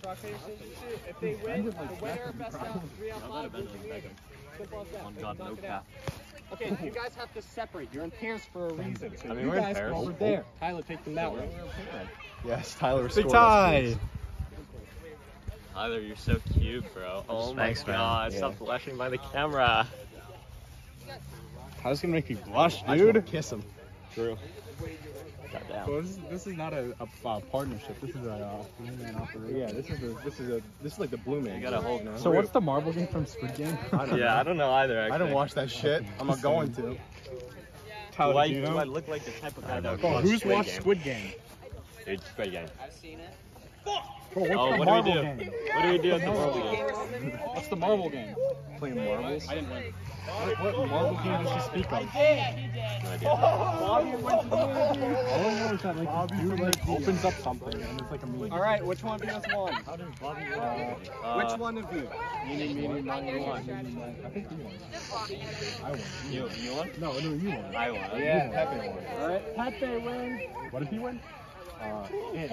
rock, paper, scissors, shoot. If they win, the winner, best out, 3 on 5, wins the game. Simple as that. On God, no cap. Okay, you guys have to separate. You're in pairs for a reason. So I mean, you we're in guys pairs. go over there. Tyler, take them that way. Yes, Tyler. Big tie. Tyler, you're so cute, bro. Oh my God! Stop flashing by the camera. How's gonna make me blush, dude? Kiss him. True. Goddamn. Well, this is not a partnership. This is a blue man operation. Yeah, this is like the blue man. You gotta hold. So what's the marble game from Squid Game? I don't know either. Actually. I don't watch that shit. I'm not going to. Tyler, do I look like the type of guy that would watch Who's Squid watched Game? Squid Game? It's Squid Game. I've seen it. Bro, what's Oh, the what do we marble do? game? What do we do at the marble game? What's the marble game? Playing marbles? I didn't win. What marble game does she speak of? No idea. Bobby went to the All I know is that like the dude like opens up something and it's like a meme. All right, which one of you has won? Which one of you? Meaning, mine, you won. I think you won. I won. You won? No, you won. I won. Yeah, Pepe won. All right, Pepe wins. What did he win? What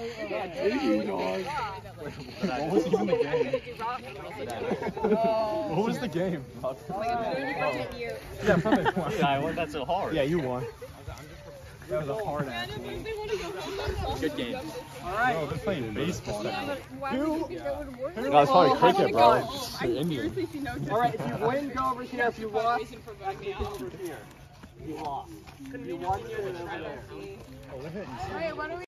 was even the game? What was the game? Yeah, Pepe won. Yeah, I won that so hard. Yeah, you won. That was a hard ass. Good game. All right. No, they're playing baseball now. No, No, it's probably cricket, bro. You're Indian. All right, if you win, go over here. If you lost, you go over here. You lost. You won, you're over there. Alright, why don't we